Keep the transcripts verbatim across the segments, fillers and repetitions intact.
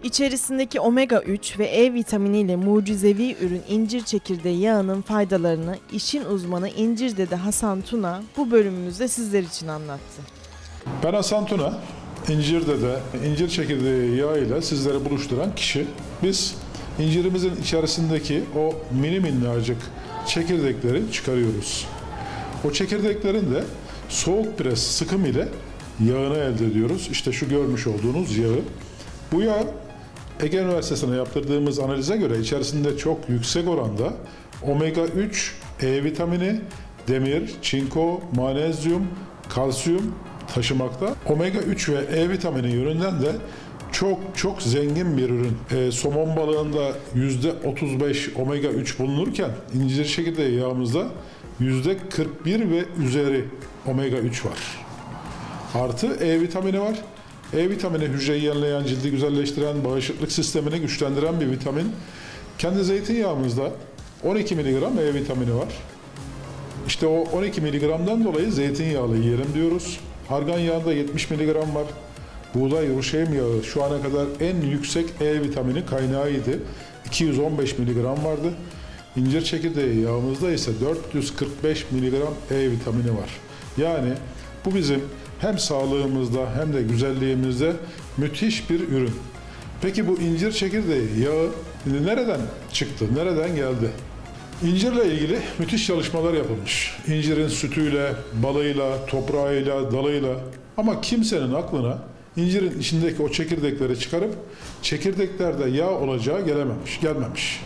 İçerisindeki omega üç ve E vitaminiyle mucizevi ürün incir çekirdeği yağının faydalarını işin uzmanı İncir'dede Hasan Tuna bu bölümümüzde sizler için anlattı. Ben Hasan Tuna, İncir'dede incir çekirdeği yağı ile sizleri buluşturan kişi. Biz incirimizin içerisindeki o mini minnacık çekirdekleri çıkarıyoruz. O çekirdeklerin de soğuk pres sıkım ile yağını elde ediyoruz. İşte şu görmüş olduğunuz yağı. Bu yağ Ege Üniversitesi'ne yaptırdığımız analize göre içerisinde çok yüksek oranda omega üç, E vitamini, demir, çinko, manezyum, kalsiyum taşımakta. Omega üç ve E vitamini yönünden de çok çok zengin bir ürün. E, somon balığında yüzde otuz beş omega üç bulunurken incir çekirdeği yağımızda yüzde kırk bir ve üzeri omega üç var. Artı E vitamini var. E vitamini hücreyi yenileyen, cildi güzelleştiren, bağışıklık sistemini güçlendiren bir vitamin. Kendi zeytinyağımızda on iki miligram E vitamini var. İşte o on iki miligramdan dolayı zeytinyağlı yiyelim diyoruz. Argan yağında yetmiş miligram var. Buğday yuruşeyim yağı şu ana kadar en yüksek E vitamini kaynağıydı. iki yüz on beş miligram vardı. İncir çekirdeği yağımızda ise dört yüz kırk beş miligram E vitamini var. Yani bu bizim hem sağlığımızda hem de güzelliğimizde müthiş bir ürün. Peki bu incir çekirdeği yağı nereden çıktı, nereden geldi? İncirle ilgili müthiş çalışmalar yapılmış. İncirin sütüyle, balıyla, toprağıyla, dalıyla. Ama kimsenin aklına incirin içindeki o çekirdekleri çıkarıp çekirdeklerde yağ olacağı gelememiş, gelmemiş.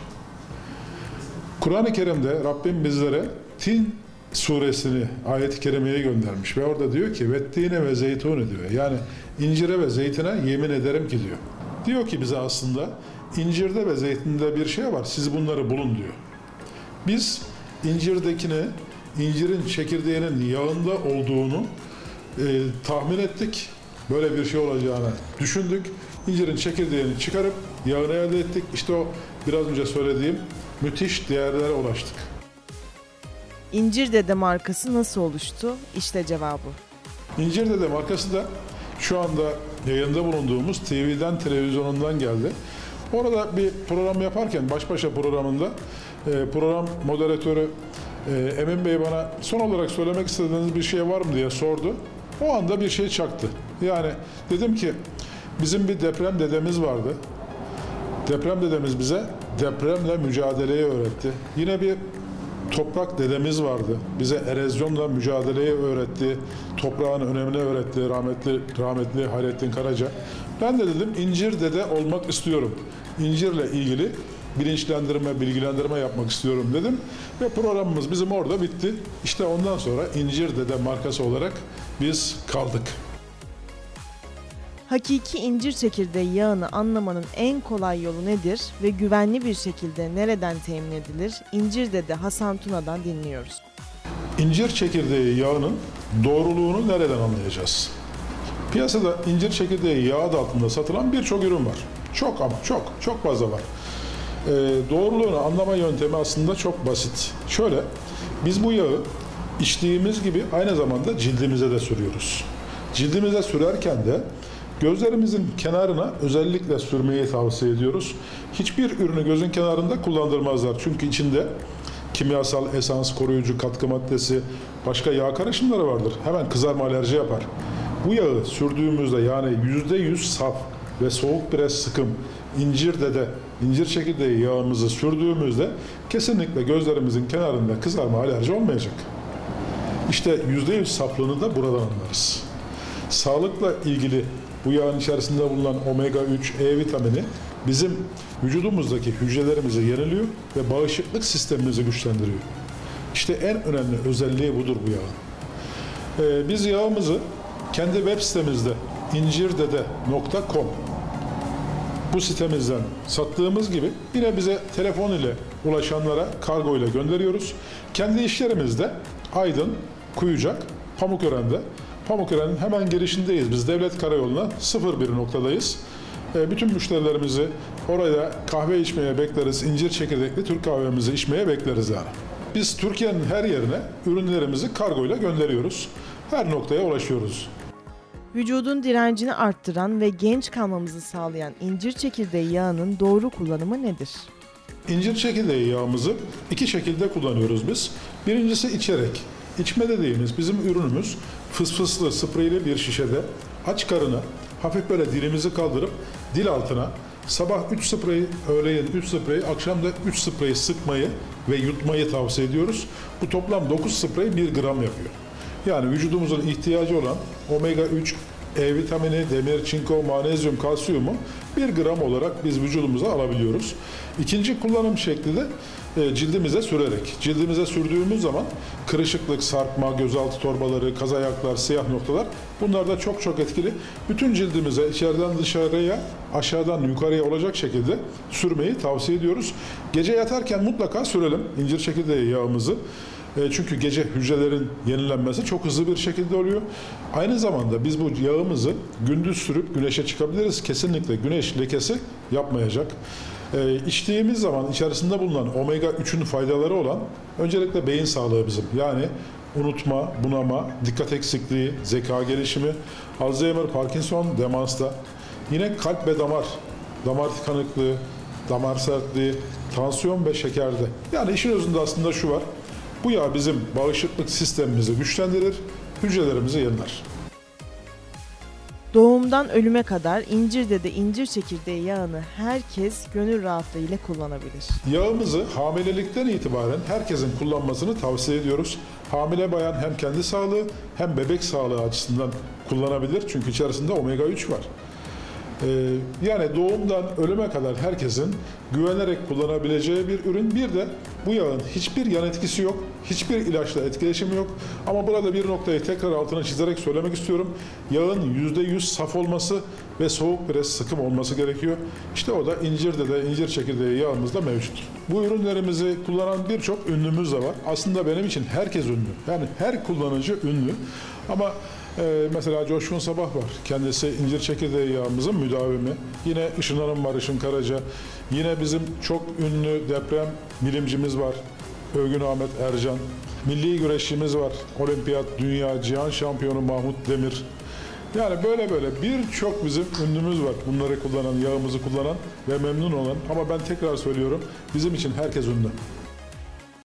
Kur'an-ı Kerim'de Rabbim bizlere Tin suresini, ayet-i kerimeyi göndermiş ve orada diyor ki vettine ve zeytuni diyor. Yani incire ve zeytine yemin ederim ki diyor. Diyor ki bize aslında incirde ve zeytinde bir şey var. Siz bunları bulun diyor. Biz incirdekini, incirin çekirdeğinin yağında olduğunu e, tahmin ettik. Böyle bir şey olacağını düşündük. İncirin çekirdeğini çıkarıp yağını elde ettik. İşte o biraz önce söylediğim müthiş değerlere ulaştık. İncirdede markası nasıl oluştu? İşte cevabı. İncirdede markası da şu anda yayında bulunduğumuz T V'den, televizyonundan geldi. Orada bir program yaparken, baş başa programında e, program moderatörü e, Emin Bey bana son olarak söylemek istediğiniz bir şey var mı diye sordu. O anda bir şey çaktı. Yani dedim ki bizim bir deprem dedemiz vardı. Deprem dedemiz bize depremle mücadeleyi öğretti. Yine bir toprak dedemiz vardı. Bize erozyonla mücadeleyi öğretti. Toprağın önemini öğretti. Rahmetli rahmetli Hayrettin Karaca. Ben de dedim incir dede olmak istiyorum. İncirle ilgili bilinçlendirme, bilgilendirme yapmak istiyorum dedim. Ve programımız bizim orada bitti. İşte ondan sonra İncir Dede markası olarak biz kaldık. Hakiki incir çekirdeği yağını anlamanın en kolay yolu nedir ve güvenli bir şekilde nereden temin edilir? İncir'dede Hasan Tuna'dan dinliyoruz. İncir çekirdeği yağının doğruluğunu nereden anlayacağız? Piyasada incir çekirdeği yağı adı altında satılan birçok ürün var. Çok ama çok, çok fazla var. Ee, doğruluğunu anlama yöntemi aslında çok basit. Şöyle, biz bu yağı içtiğimiz gibi aynı zamanda cildimize de sürüyoruz. Cildimize sürerken de gözlerimizin kenarına özellikle sürmeyi tavsiye ediyoruz. Hiçbir ürünü gözün kenarında kullandırmazlar. Çünkü içinde kimyasal, esans, koruyucu, katkı maddesi, başka yağ karışımları vardır. Hemen kızarma, alerji yapar. Bu yağı sürdüğümüzde yani yüzde yüz saf ve soğuk pres sıkım incir dede, incir çekirdeği yağımızı sürdüğümüzde kesinlikle gözlerimizin kenarında kızarma, alerji olmayacak. İşte yüzde yüz saflığını da buradan anlarız. Sağlıkla ilgili bu yağın içerisinde bulunan omega üç, E vitamini bizim vücudumuzdaki hücrelerimizi yeniliyor ve bağışıklık sistemimizi güçlendiriyor. İşte en önemli özelliği budur bu yağın. Ee, biz yağımızı kendi web sitemizde incirdede nokta com bu sitemizden sattığımız gibi yine bize telefon ile ulaşanlara kargo ile gönderiyoruz. Kendi işlerimizde Aydın, Kuyucak, Pamukören'de. Pamukören'in hemen girişindeyiz. Biz Devlet Karayolu'na sıfır bir noktadayız. E, bütün müşterilerimizi oraya kahve içmeye bekleriz. İncir çekirdekli Türk kahvemizi içmeye bekleriz yani. Biz Türkiye'nin her yerine ürünlerimizi kargo ile gönderiyoruz. Her noktaya ulaşıyoruz. Vücudun direncini arttıran ve genç kalmamızı sağlayan incir çekirdeği yağının doğru kullanımı nedir? İncir çekirdeği yağımızı iki şekilde kullanıyoruz biz. Birincisi içerek. İçme dediğimiz bizim ürünümüz fısfıslı, spreyli bir şişede aç karına hafif böyle dilimizi kaldırıp dil altına sabah üç sprey, öğleyin üç sprey, akşam da üç sprey sıkmayı ve yutmayı tavsiye ediyoruz. Bu toplam dokuz sprey bir gram yapıyor. Yani vücudumuzun ihtiyacı olan omega üç, E vitamini, demir, çinko, manezyum, kalsiyumu bir gram olarak biz vücudumuza alabiliyoruz. İkinci kullanım şekli de e, cildimize sürerek. Cildimize sürdüğümüz zaman kırışıklık, sarkma, gözaltı torbaları, kaz ayaklar, siyah noktalar bunlar da çok çok etkili. Bütün cildimize içeriden dışarıya, aşağıdan yukarıya olacak şekilde sürmeyi tavsiye ediyoruz. Gece yatarken mutlaka sürelim incir çekirdeği yağımızı. Çünkü gece hücrelerin yenilenmesi çok hızlı bir şekilde oluyor. Aynı zamanda biz bu yağımızı gündüz sürüp güneşe çıkabiliriz. Kesinlikle güneş lekesi yapmayacak. E, içtiğimiz zaman içerisinde bulunan omega üçün faydaları olan öncelikle beyin sağlığı bizim. Yani unutma, bunama, dikkat eksikliği, zeka gelişimi, Alzheimer, Parkinson, demansta. Yine kalp ve damar, damar tıkanıklığı, damar sertliği, tansiyon ve şekerde. Yani işin özünde aslında şu var. Bu yağ bizim bağışıklık sistemimizi güçlendirir, hücrelerimizi yeniler. Doğumdan ölüme kadar İncirde'de incir çekirdeği yağını herkes gönül rahatlığıyla kullanabilir. Yağımızı hamilelikten itibaren herkesin kullanmasını tavsiye ediyoruz. Hamile bayan hem kendi sağlığı hem bebek sağlığı açısından kullanabilir. Çünkü içerisinde omega üç var. Ee, yani doğumdan ölüme kadar herkesin güvenerek kullanabileceği bir ürün. Bir de bu yağın hiçbir yan etkisi yok, hiçbir ilaçla etkileşimi yok. Ama burada bir noktayı tekrar altına çizerek söylemek istiyorum. Yağın yüzde yüz saf olması ve soğuk pres sıkım olması gerekiyor. İşte o da incirde de incir çekirdeği yağımızda mevcut. Bu ürünlerimizi kullanan birçok ünlümüz de var. Aslında benim için herkes ünlü. Yani her kullanıcı ünlü. Ama Ee, mesela Coşkun Sabah var. Kendisi incir çekirdeği yağımızın müdavimi. Yine Işın Hanım var, Işın Karaca. Yine bizim çok ünlü deprem bilimcimiz var. Övgün Ahmet Ercan. Milli güreşçimiz var. Olimpiyat, dünya, cihan şampiyonu Mahmut Demir. Yani böyle böyle birçok bizim ünlümüz var. Bunları kullanan, yağımızı kullanan ve memnun olan. Ama ben tekrar söylüyorum, bizim için herkes ünlü.